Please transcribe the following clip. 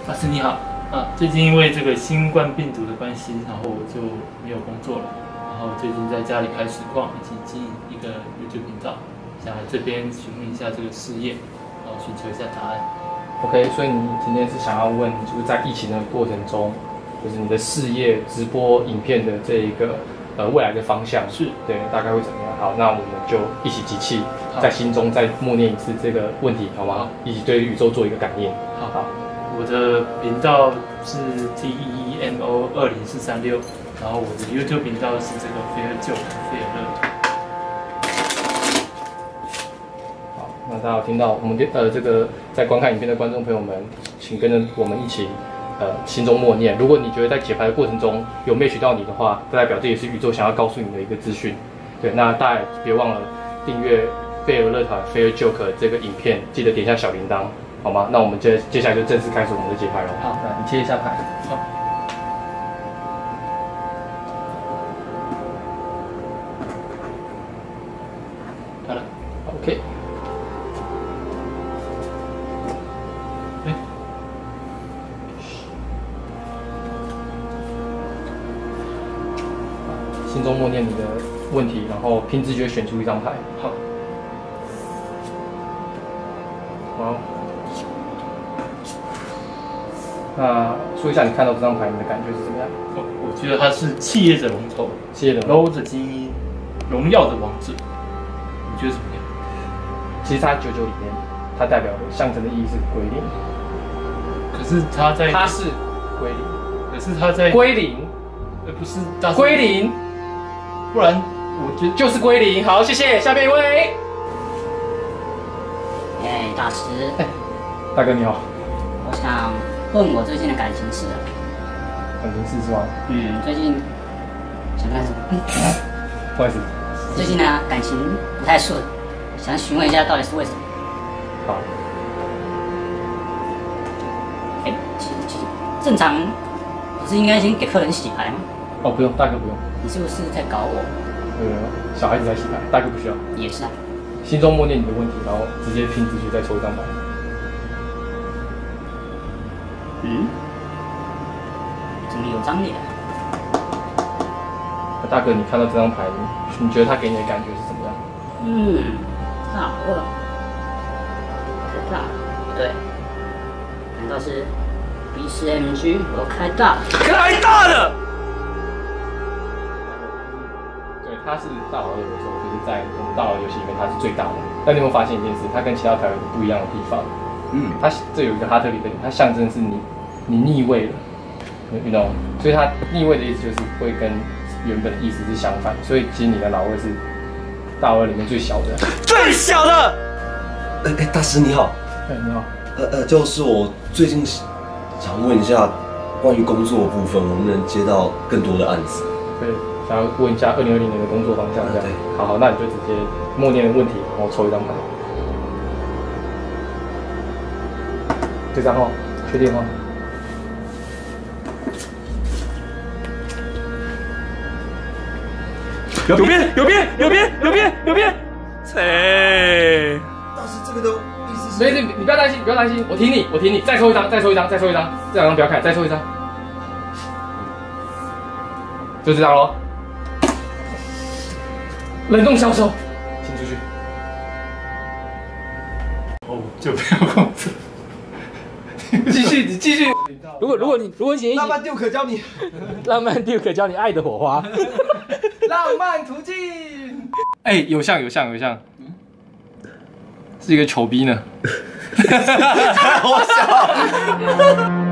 法师你好，最近因为这个新冠病毒的关系，然后我就没有工作了，然后最近在家里开实况，以及经营一个 YouTube 频道，想来这边询问一下这个事业，然后寻求一下答案。 OK， 所以你今天是想要问，就是在疫情的过程中，就是你的事业直播影片的这一个未来的方向是对，大概会怎么样？好，那我们就一起集气，在心中再默念一次这个问题，好吗？一起对宇宙做一个感应。 好，我的频道是 TEMO20436，然后我的 YouTube 频道是这个菲尔就菲尔乐。 好，那大家有听到我们这个在观看影片的观众朋友们，请跟着我们一起。心中默念。如果你觉得在解牌的过程中有match到你的话，代表这也是宇宙想要告诉你的一个资讯。对，那大家别忘了订阅菲尔乐团 Fair Joke 这个影片，记得点一下小铃铛，好吗？那我们接下来就正式开始我们的解牌了。 好， 那你切一下牌。 好。好了 ，OK。心中默念你的问题，然后凭直觉选出一张牌。 好。 好。那说一下你看到这张牌，你的感觉是怎么样？ 我觉得它是企业的龙头， 企业的龙头的精英，荣耀的王者。你觉得怎么样？ 其实它99里面，它代表的象征的意义是归零。 可是它是归零。 可是它在归零， 不是大归零。 不然我觉得就是归零。好，谢谢。下面一位。 大师。 大哥你好。 我想问我最近的感情事。 感情事是吗？ 最近想干什么？ 不好意思。 最近呢，感情不太顺，想询问一下到底是为什么。 好。 其实正常不是应该先给客人洗牌吗？ 哦，不用，大哥不用。 你是不是在搞我？ 小孩子才洗牌，大哥不需要。 也是啊。 心中默念你的问题，然后直接凭直觉再抽一张牌。 怎么有张脸？ 大哥，你看到这张牌，你觉得他给你的感觉是怎么样？ 大二，大不对，难道是 B4MG 我开大？ 开大了！对，他是大佬的时候，就是在我们大佬游戏里面他是最大的。但你有没有发现一件事？他跟其他牌有不一样的地方？他这有一个哈特里的，它象征是你逆位了。you know， 所以它逆位的意思就是会跟原本的意思是相反，所以其实你的老二是大二里面最小的，最小的。 大师你好。 你好。 就是我最近想问一下关于工作的部分，能不能接到更多的案子？ 对，想要问一下2020年的工作方向这样。好，那你就直接默念问题，然后抽一张牌。这张哦，确定吗？ 有边！切！ 大师，这个的意思是？ 没事，你不要担心，我挺你，再抽一张，这2张不要看，再抽一张，就这张咯。冷冻销售，请出去。 就不要控制。 继续。如果你浪漫Duke教你， 浪漫Duke教你爱的火花，浪漫途径。有像，是一个球逼呢。 好笑。